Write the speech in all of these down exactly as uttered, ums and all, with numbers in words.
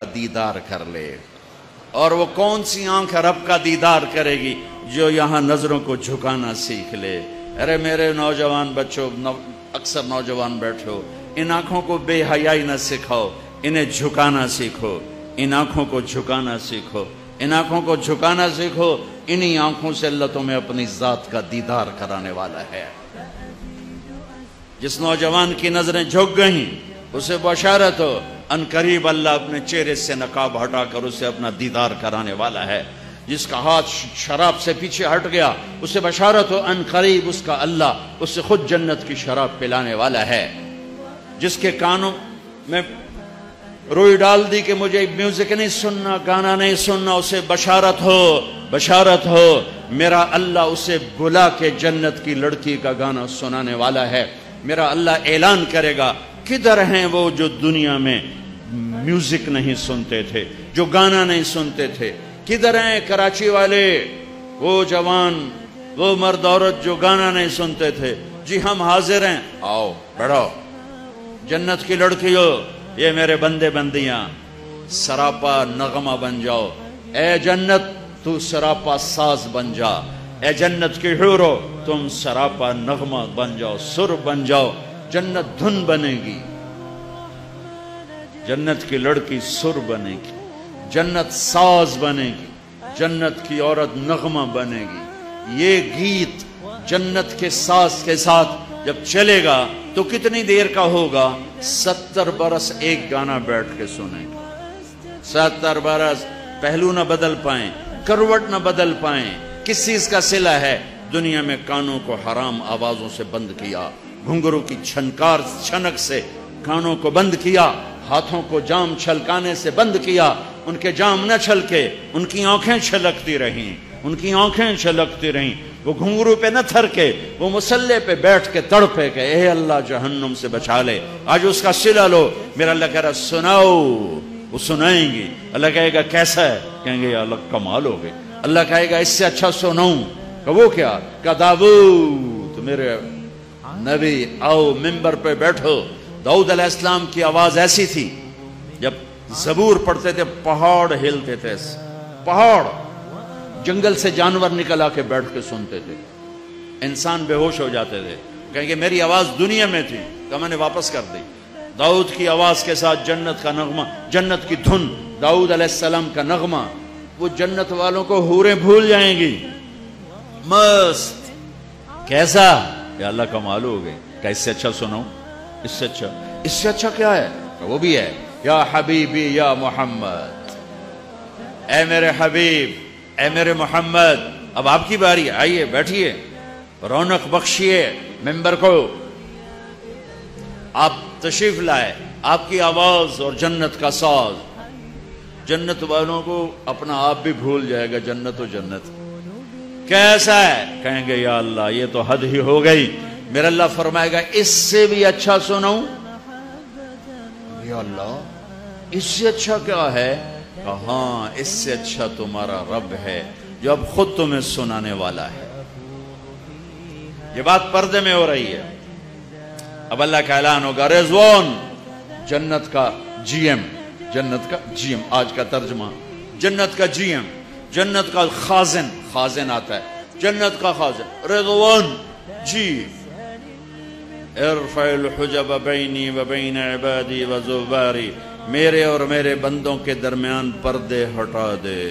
دیدار کر لے. اور وہ کون سی آنکھ رب کا دیدار کرے گی؟ جو یہاں نظروں کو جھکانا سیکھ لے. ارے میرے نوجوان بچوں، نو اکثر نوجوان بیٹھے ہو، ان آنکھوں کو بے حیائی نہ سکھاؤ، انہیں جھکانا سیکھو. ان آنکھوں کو جھکانا سیکھو، ان آنکھوں کو جھکانا سیکھو. انہی آنکھوں سے اللہ تمہیں اپنی ذات کا دیدار کرانے والا ہے. جس نوجوان کی نظریں جھک گئیں اسے بشارت ہو، ان قریب اللہ اپنے چہرے سے نقاب ہٹا کر اسے اپنا دیدار کرانے والا ہے. جس کا ہاتھ شراب سے پیچھے ہٹ گیا اسے بشارت ہو، ان قریب اس کا اللہ اسے خود جنت کی شراب پلانے والا ہے. جس کے کانوں میں روئی ڈال دی کہ مجھے میوزک نہیں سننا، گانا نہیں سننا، اسے بشارت ہو، بشارت ہو، میرا اللہ اسے بلا کے جنت کی لڑکی کا گانا سنانے والا ہے. میرا اللہ اعلان کرے گا، کدھر ہیں وہ جو دنیا میں میوزک نہیں سنتے تھے، جو گانا نہیں سنتے تھے؟ کدھر ہیں کراچی والے وہ جوان، وہ مرد عورت جو گانا نہیں سنتے تھے؟ جی ہم حاضر ہیں، آؤ بڑھو. جنت کی لڑکیوں، یہ میرے بندے بندیاں، سراپا نغمہ بن جاؤ. اے جنت تو سراپا ساز بن جا. اے جنت کی حورو تم سراپا نغمہ بن جاؤ، سر بن جاؤ. جنت دھن بنے گی، جنت کی لڑکی سر بنے گی، جنت ساز بنے گی، جنت کی عورت نغمہ بنے گی. یہ گیت جنت کے ساز کے ساتھ جب چلے گا تو کتنی دیر کا ہوگا؟ ستر برس ایک گانا بیٹھ کے سنیں گے. ستر برس پہلو نہ بدل پائیں، کروٹ نہ بدل پائیں. کس چیز کا صلہ ہے؟ دنیا میں کانوں کو حرام آوازوں سے بند کیا، گھنگرو کی چھنکار چھنک سے کانوں کو بند کیا، ہاتھوں کو جام چھلکانے سے بند کیا. ان کے جام نہ چھلکے، ان کی آنکھیں چھلکتی رہیں، ان کی آنکھیں چھلکتی رہیں. وہ گھنگرو پہ نہ تھرکے، وہ مسلح پہ بیٹھ کے تڑپے کہ اے اللہ جہنم سے بچا لے. آج اس کا صلہ لو. میرا اللہ کہہ رہا سناؤ، وہ سنائیں گی. اللہ کہے گا کیسا ہے؟ کہیں گے یا اللہ کمال ہو گئے. اللہ کہے گا اس سے اچھا سناؤں. کہ وہ کیا؟ کہ داؤد میرے نبی آؤ ممبر پہ بیٹھو. داؤد علیہ السلام کی آواز ایسی تھی، جب زبور پڑھتے تھے پہاڑ ہلتے تھے. پہاڑ، جنگل سے جانور نکل آ کے بیٹھ کے سنتے تھے. انسان بے ہوش ہو جاتے تھے. کہیں کہ میری آواز دنیا میں تھی کہ میں نے واپس کر دی. داؤد کی آواز کے ساتھ جنت کا نغمہ، جنت کی دھن، داؤد علیہ السلام کا نغمہ. وہ جنت والوں کو حوریں بھول جائیں گی. مست. کیسا؟ یا اللہ کمال ہو گئے. کہ اس سے اچھا سناؤں؟ اس سے اچھا، اس سے اچھا کیا ہے؟ کہ وہ بھی ہے، یا حبیبی یا محمد، اے میرے حبیب، اے میرے محمد. اب آپ کی باری، آئیے بیٹھیے، رونق بخشیے ممبر کو. آپ تشریف لائے، آپ کی آواز اور جنت کا ساز. جنت والوں کو اپنا آپ بھی بھول جائے گا. جنت و جنت کیسا ہے؟ کہیں گے یا اللہ یہ تو حد ہی ہو گئی. میرا اللہ فرمائے گا اس سے بھی اچھا سناؤں؟ یا اللہ اس سے اچھا کیا ہے؟ کہ ہاں اس سے اچھا تمہارا رب ہے جو اب خود تمہیں سنانے والا ہے. یہ بات پردے میں ہو رہی ہے. اب اللہ کا اعلان ہوگا، رضوان جنت کا جی ایم، جنت کا جی ایم، آج کا ترجمہ جنت کا جی ایم، جنت کا خازن، خازن آتا ہے، جنت کا خازن رضوان جی. ارفع الحجب بینی و بین عبادی و زباری، میرے اور میرے بندوں کے درمیان پردے ہٹا دے.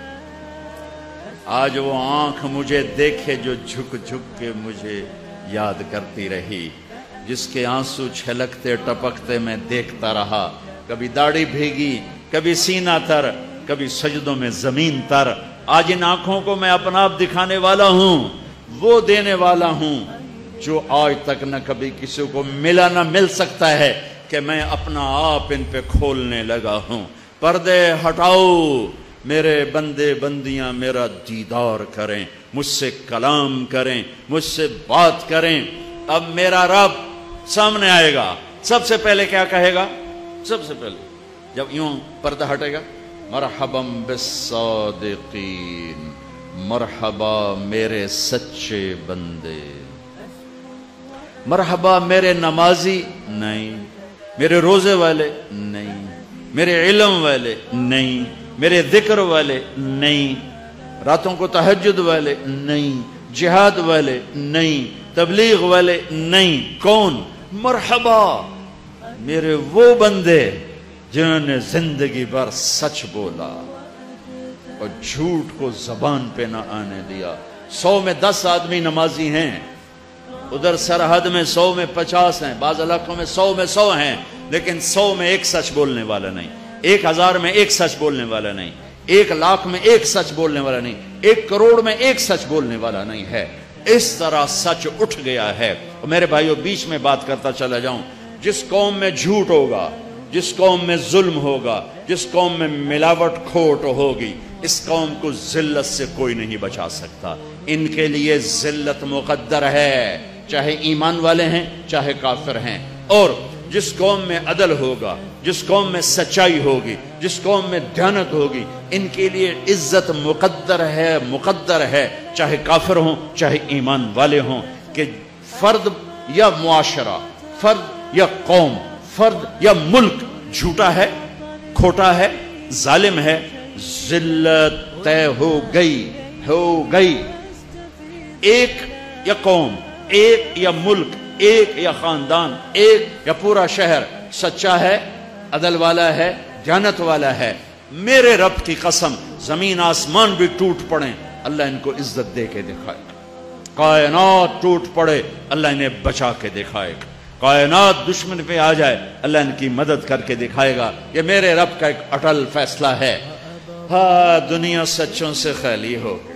آج وہ آنکھ مجھے دیکھے جو جھک جھک کے مجھے یاد کرتی رہی، جس کے آنسو چھلکتے ٹپکتے میں دیکھتا رہا. کبھی داڑھی بھیگی، کبھی سینہ تر، کبھی سجدوں میں زمین تر. آج ان آنکھوں کو میں اپنا آپ دکھانے والا ہوں، وہ دینے والا ہوں جو آج تک نہ کبھی کسی کو ملا نہ مل سکتا ہے، کہ میں اپنا آپ ان پہ کھولنے لگا ہوں. پردے ہٹاؤ، میرے بندے بندیاں میرا دیدار کریں، مجھ سے کلام کریں، مجھ سے بات کریں. اب میرا رب سامنے آئے گا. سب سے پہلے کیا کہے گا؟ سب سے پہلے جب یوں پردہ ہٹے گا، مرحبا بالصادقین، مرحبا میرے سچے بندے، مرحبا میرے نمازی نہیں، میرے روزے والے نہیں، میرے علم والے نہیں، میرے ذکر والے نہیں، راتوں کو تہجد والے نہیں، جہاد والے نہیں، تبلیغ والے نہیں۔ کون؟ مرحبا، میرے وہ بندے جنہوں نے زندگی بھر سچ بولا اور جھوٹ کو زبان پہ نہ آنے دیا۔ سو میں دس آدمی نمازی ہیں، ادھر سرحد میں سو میں پچاس ہیں، بعض علاقوں میں سو میں سو ہیں، لیکن سو میں ایک سچ بولنے والا نہیں، ایک ہزار میں ایک سچ بولنے والا نہیں، ایک لاکھ میں ایک سچ بولنے والا نہیں، ایک کروڑ میں ایک سچ بولنے والا نہیں ہے۔ اس طرح سچ اٹھ گیا ہے۔ اور میرے بھائیوں، بیچ میں بات کرتا چلا جاؤں، جس قوم میں جھوٹ ہوگا، جس قوم میں ظلم ہوگا، جس قوم میں ملاوٹ کھوٹ ہوگی، اس قوم کو ذلت سے کوئی نہیں بچا سکتا۔ ان کے لیے ذلت مقدر ہے، چاہے ایمان والے ہیں چاہے کافر ہیں۔ اور جس قوم میں عدل ہوگا، جس قوم میں سچائی ہوگی، جس قوم میں دیانت ہوگی، ان کے لیے عزت مقدر ہے، مقدر ہے، چاہے کافر ہوں چاہے ایمان والے ہوں۔ کہ فرد یا معاشرہ، فرد یا قوم، فرد یا ملک جھوٹا ہے، کھوٹا ہے، ظالم ہے، ذلت طے ہو گئی ہو گئی۔ ایک یا قوم، ایک یا ملک، ایک یا خاندان، ایک یا پورا شہر سچا ہے، عدل والا ہے، دیانت والا ہے، میرے رب کی قسم زمین آسمان بھی ٹوٹ پڑیں اللہ ان کو عزت دے کے دکھائے گا، کائنات ٹوٹ پڑے اللہ انہیں بچا کے دکھائے گا، کائنات دشمن پہ آ جائے اللہ ان کی مدد کر کے دکھائے گا۔ یہ میرے رب کا ایک اٹل فیصلہ ہے۔ ہاں، دنیا سچوں سے خالی ہو گئی۔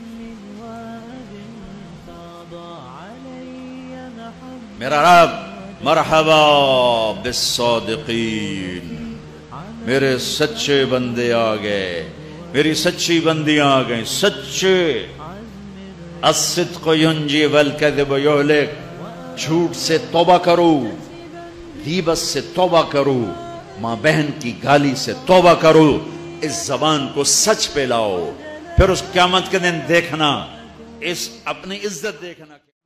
میرا رب مرحبا بالصادقین، میرے سچے بندے آ گئے، میری سچی بندیاں آ گئیں، سچے۔ الصدق ینجی والکذب یہلک، جھوٹ سے توبہ کرو، غیبت سے توبہ کرو، ماں بہن کی گالی سے توبہ کرو، اس زبان کو سچ پہ لاؤ، پھر اس قیامت کے دن دیکھنا، اس اپنی عزت دیکھنا۔